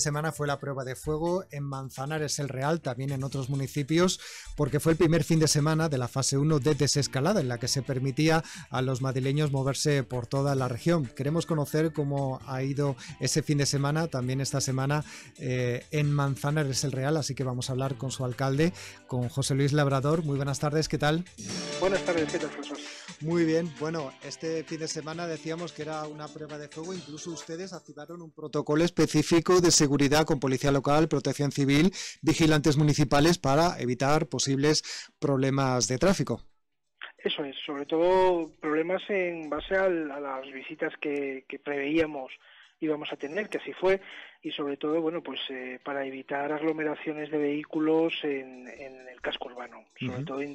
semana fue la prueba de fuego en Manzanares el Real, también en otros municipios, porque fue el primer fin de semana de la fase 1 de desescalada, en la que se permitía a los madrileños moverse por toda la región. Queremos conocer cómo ha ido ese fin de semana, también esta semana en Manzanares el Real, así que vamos a hablar con su alcalde, con José Luis Labrador. Muy buenas tardes, ¿qué tal? Buenas tardes, ¿qué tal, Jesús? Muy bien, bueno, este fin de semana decíamos que era una prueba de fuego, incluso ustedes activaron un protocolo específico de seguridad con policía local, protección civil, vigilantes municipales para evitar posibles problemas de tráfico. Eso es, sobre todo problemas en base a las visitas que preveíamos íbamos a tener, que así fue, y sobre todo, bueno, pues para evitar aglomeraciones de vehículos en el casco urbano, sobre todo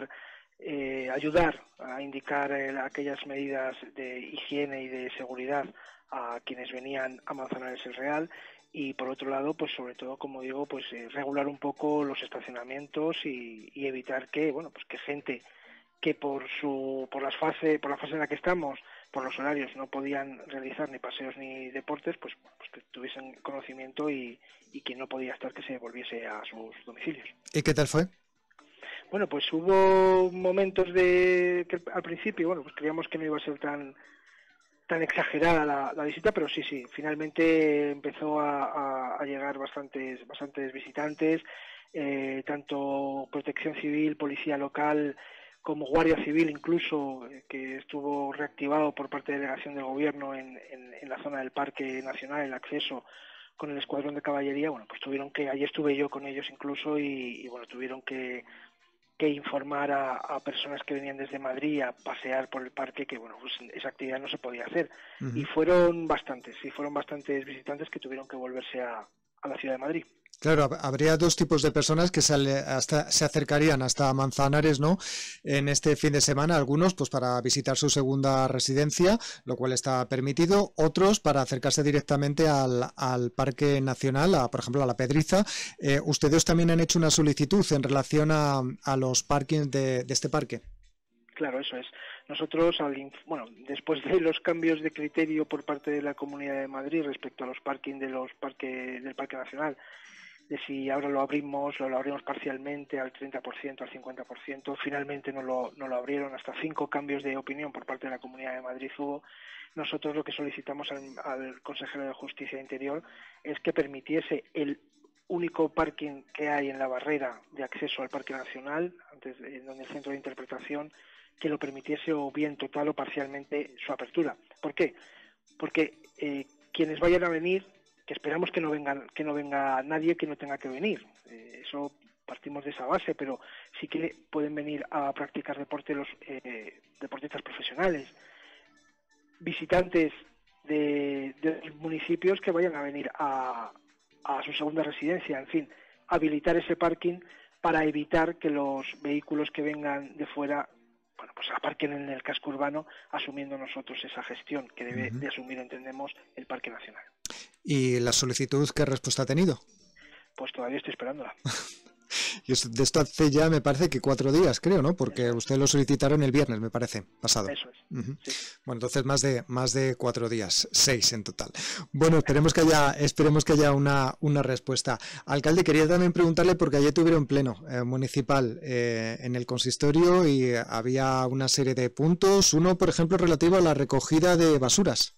ayudar a indicar aquellas medidas de higiene y de seguridad a quienes venían a Manzanares el Real, y por otro lado, pues sobre todo, como digo, pues regular un poco los estacionamientos y evitar que, bueno, pues que gente que por la fase en la que estamos, por los horarios, no podían realizar ni paseos ni deportes, pues que tuviesen conocimiento y quien no podía estar, que se volviese a sus domicilios. ¿Y qué tal fue? Bueno, pues hubo momentos que al principio, bueno, pues creíamos que no iba a ser tan exagerada la visita, pero sí, finalmente empezó a llegar bastantes visitantes, tanto Protección Civil, Policía Local, como Guardia Civil incluso, que estuvo reactivado por parte de delegación del gobierno en la zona del Parque Nacional, el acceso con el escuadrón de caballería. Bueno, pues allí estuve yo con ellos incluso y bueno, tuvieron que informar a personas que venían desde Madrid a pasear por el parque que, bueno, pues esa actividad no se podía hacer. Y fueron bastantes visitantes que tuvieron que volverse a la ciudad de Madrid. Claro, habría dos tipos de personas que se acercarían hasta Manzanares, ¿no? En este fin de semana, algunos pues para visitar su segunda residencia, lo cual está permitido, otros para acercarse directamente al Parque Nacional, por ejemplo a la Pedriza. ¿Ustedes también han hecho una solicitud en relación a los parkings de este parque? Claro, eso es. Nosotros, después de los cambios de criterio por parte de la Comunidad de Madrid respecto a los parkings del Parque Nacional, de si ahora lo abrimos parcialmente al 30%, al 50%, finalmente no lo abrieron, hasta 5 cambios de opinión por parte de la Comunidad de Madrid hubo. Nosotros lo que solicitamos al consejero de Justicia e Interior es que permitiese el único parking que hay en la barrera de acceso al Parque Nacional, donde el centro de interpretación, que lo permitiese o bien total o parcialmente su apertura. ¿Por qué? Porque quienes vayan a venir, que esperamos que no venga nadie que no tenga que venir, eso partimos de esa base, pero sí que pueden venir a practicar deporte los deportistas profesionales, visitantes de los municipios que vayan a venir a su segunda residencia, en fin, habilitar ese parking para evitar que los vehículos que vengan de fuera, bueno, pues aparquen en el casco urbano, asumiendo nosotros esa gestión que debe de asumir, entendemos, el Parque Nacional. ¿Y la solicitud qué respuesta ha tenido? Pues todavía estoy esperándola. Y de esto hace ya, me parece que 4 días, creo, ¿no? Porque ustedes lo solicitaron el viernes, me parece, pasado. Eso es. Sí. Bueno, entonces más de 4 días, 6 en total. Bueno, esperemos que haya una respuesta. Alcalde, quería también preguntarle, porque ayer tuvieron pleno municipal en el consistorio y había una serie de puntos. Uno, por ejemplo, relativo a la recogida de basuras.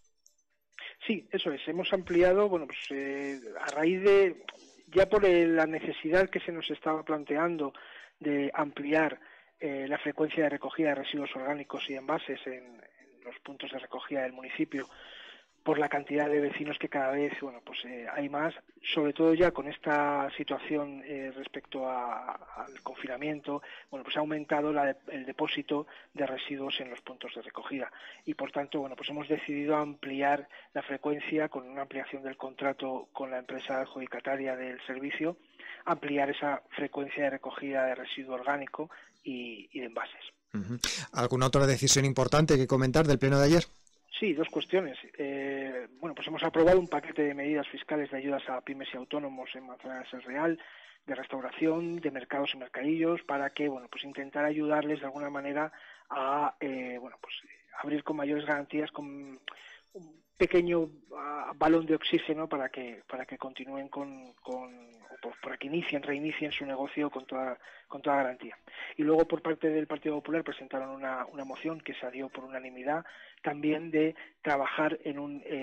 Sí, eso es. Hemos ampliado, bueno, pues a raíz de, ya por la necesidad que se nos estaba planteando de ampliar la frecuencia de recogida de residuos orgánicos y envases en los puntos de recogida del municipio, por la cantidad de vecinos que cada vez, bueno, pues hay más, sobre todo ya con esta situación respecto al confinamiento, bueno, pues ha aumentado el depósito de residuos en los puntos de recogida y por tanto, bueno, pues hemos decidido ampliar la frecuencia con una ampliación del contrato con la empresa adjudicataria del servicio, ampliar esa frecuencia de recogida de residuo orgánico y de envases. ¿Alguna otra decisión importante que comentar del pleno de ayer? Sí, dos cuestiones. Pues hemos aprobado un paquete de medidas fiscales de ayudas a pymes y autónomos en Manzanares el Real, de restauración, de mercados y mercadillos, para que, bueno, pues intentar ayudarles de alguna manera a, abrir con mayores garantías, pequeño balón de oxígeno para que continúen para que reinicien su negocio con toda garantía. Y luego por parte del Partido Popular presentaron una moción que salió por unanimidad también de trabajar en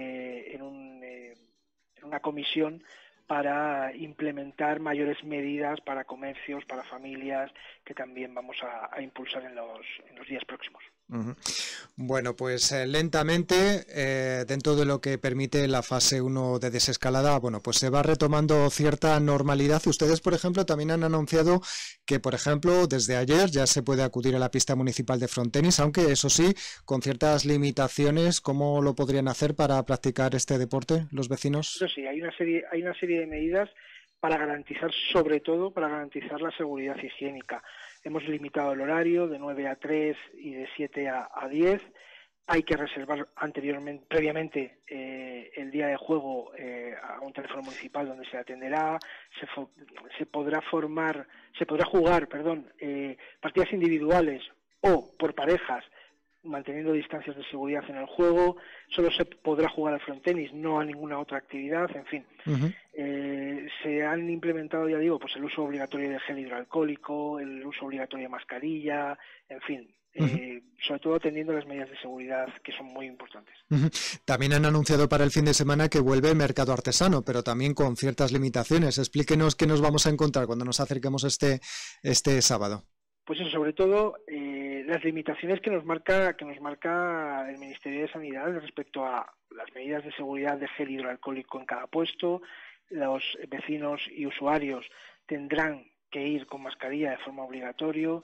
una comisión para implementar mayores medidas para comercios, para familias, que también vamos a impulsar en los días próximos. Uh-huh. Bueno, pues lentamente, dentro de lo que permite la fase 1 de desescalada, bueno, pues se va retomando cierta normalidad. Ustedes, por ejemplo, también han anunciado que, por ejemplo, desde ayer ya se puede acudir a la pista municipal de frontenis, aunque eso sí, con ciertas limitaciones. ¿Cómo lo podrían hacer para practicar este deporte los vecinos? Eso sí, hay una serie de medidas para garantizar, sobre todo, para garantizar la seguridad higiénica. Hemos limitado el horario de 9 a 3 y de 7 a 10. Hay que reservar previamente el día de juego a un teléfono municipal donde se atenderá. Se podrá jugar partidas individuales o por parejas, manteniendo distancias de seguridad en el juego. Solo se podrá jugar al frontenis, no a ninguna otra actividad, en fin. Uh-huh. Se han implementado, ya digo, pues el uso obligatorio de gel hidroalcohólico, el uso obligatorio de mascarilla, en fin. Uh-huh. Sobre todo atendiendo las medidas de seguridad, que son muy importantes. Uh-huh. También han anunciado para el fin de semana que vuelve el mercado artesano, pero también con ciertas limitaciones. Explíquenos qué nos vamos a encontrar cuando nos acerquemos este sábado. Pues eso, sobre todo las limitaciones que nos marca el Ministerio de Sanidad respecto a las medidas de seguridad de gel hidroalcohólico en cada puesto. Los vecinos y usuarios tendrán que ir con mascarilla de forma obligatoria.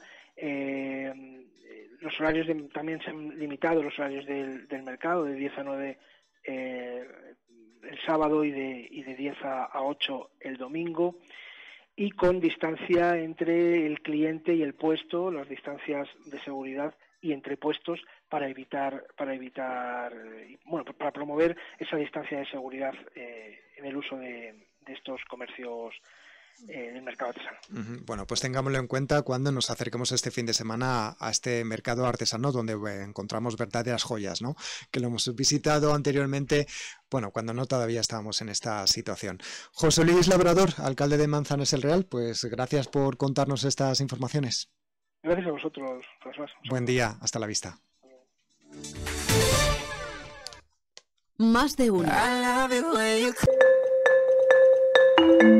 Los horarios también se han limitado, los horarios del mercado, de 10 a 9 el sábado y de 10 a 8 el domingo. Y con distancia entre el cliente y el puesto, las distancias de seguridad y entre puestos para promover esa distancia de seguridad en el uso de estos comercios del mercado artesano. Uh-huh. Bueno, pues tengámoslo en cuenta cuando nos acerquemos este fin de semana a este mercado artesano donde encontramos verdaderas joyas, ¿no? Que lo hemos visitado anteriormente, bueno, cuando no todavía estábamos en esta situación. José Luis Labrador, alcalde de Manzanares el Real, pues gracias por contarnos estas informaciones. Gracias a vosotros, François. Buen día, hasta la vista. Más de uno.